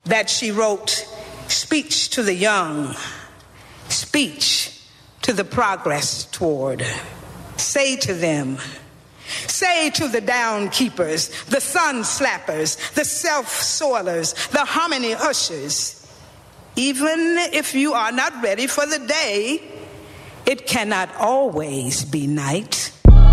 that she wrote, speech to the young, speech to the progress toward. Say to them, say to the down keepers, the sun slappers, the self-soilers, the hominy ushers, even if you are not ready for the day, it cannot always be night.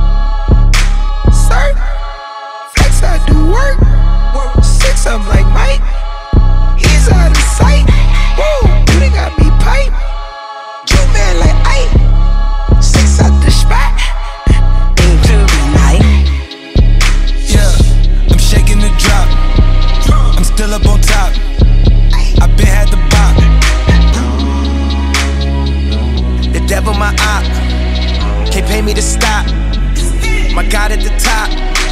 Sir, flex I do work. 6 I'm like Mike. He's out of sight. Whoa, they got me pipe. You man like Ike. 6 out the spot. Into the night. Yeah, I'm shaking the drop. I'm still up on top. I been had the bop. The devil my op. Can't pay me to stop. My God at the top.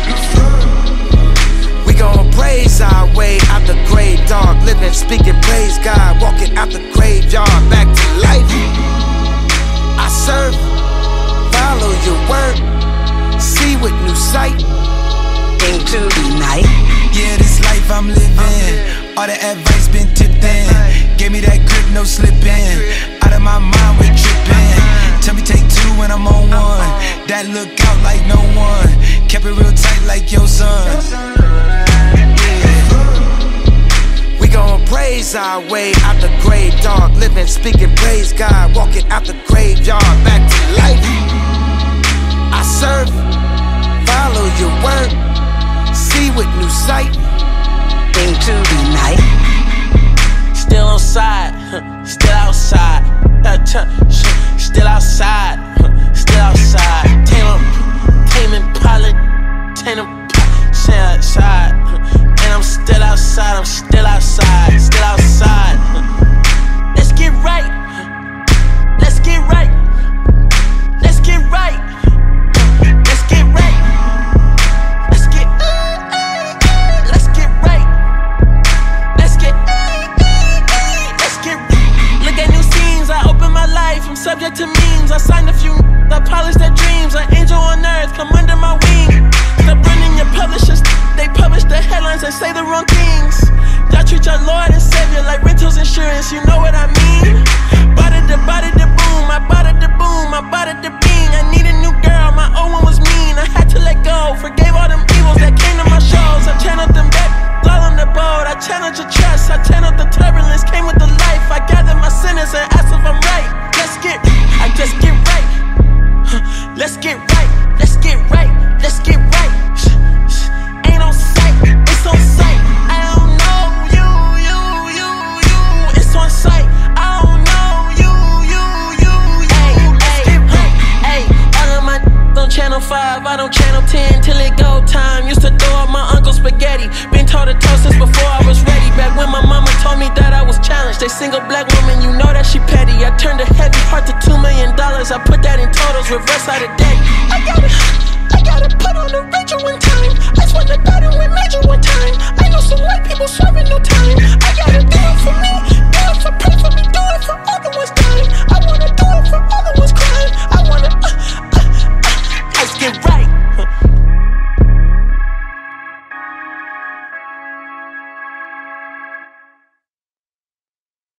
We gon' praise our way out the grave, dog. Living, speaking, praise God. Walking out the graveyard, back to life. I serve, follow your word, see with new sight. Into the night. Yeah, this life I'm living, all the advice been tipped in. Gave me that grip, no slipping. Out of my mind, we tripping. Tell me take 2 when I'm on 1. That look out like no one. Kept it real tight like your son. We gon' praise our way out the grave, dog. Living, speaking, praise God. Walking out the graveyard, back to life. I serve, follow your word, see with new sight. Into the night. Still on side, still outside. Still outside, still outside. Tame Impala, stay outside. And I'm still outside, I'm still outside, still outside. Let's get right, let's get right, let's get right, let's get right, let's get right, let's get look at new scenes, I open my life, I'm subject to memes, I signed a few, I polish their dreams, an angel on earth, come under my wing. Stop running your publishers, they publish the headlines and say the wrong things. Y'all treat your Lord and Savior like rentals insurance, you know what I mean? Bought it the boom, I bought it the boom, I bought it the bean. I need a new girl, my old one was mean, I had to let go. Forgave all them evils that came to my shows, I channeled them back, all on the boat. I channeled your trust, I channeled the turbulence, came with the life. I gathered my sinners and asked if I'm right. I just get right. Let's get right, let's get right, let's get right. Ain't on sight, it's on sight. I don't know you. It's on sight. I don't know you. Hey, all of my on channel 5, I don't channel 10 till it go time. Used to throw up my uncle's spaghetti. Been toe to toe since before I was ready. Back when my mama told me that I was challenged. A single black woman, you know that she petty. I turned a heavy heart to $2 million. I put that in totals, reverse out of debt. I gotta put on the Rachel one time. I swear to God it went major one time. I know some white people serving no time. I gotta do it for me, do it for pray for me, do it for all the ones dying.